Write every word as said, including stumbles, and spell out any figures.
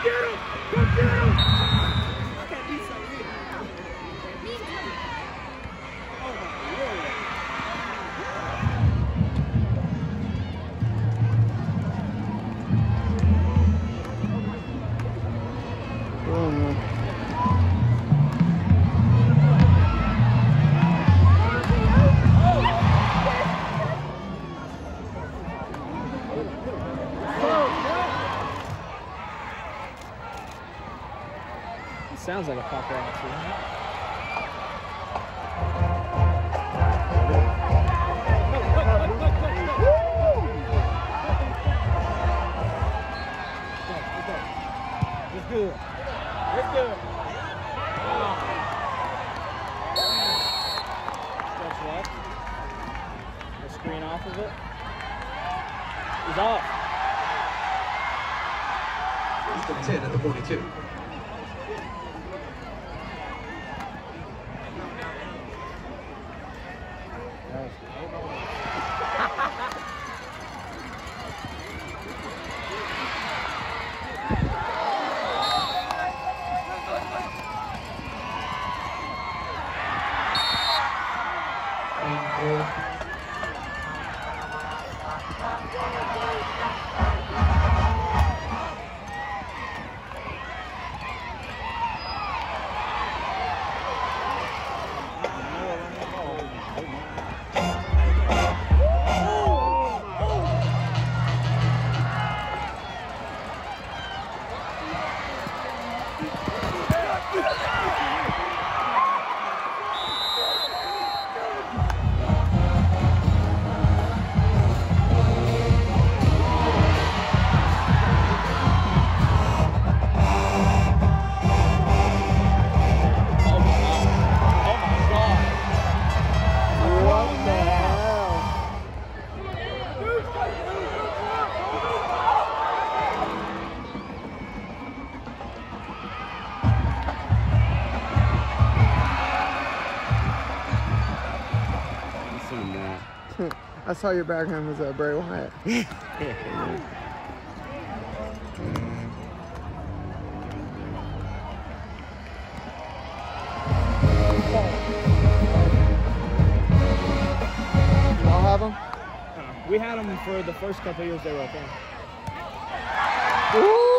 get him! Go get him! Oh no. Sounds like a fucker actually. It's good. It's good. Steps left. The screen off of it. He's off. He's got ten at the forty-two. I saw your background was uh, Bray Wyatt. Y'all have them? Uh, we had them for the first couple of years they were okay. Ooh.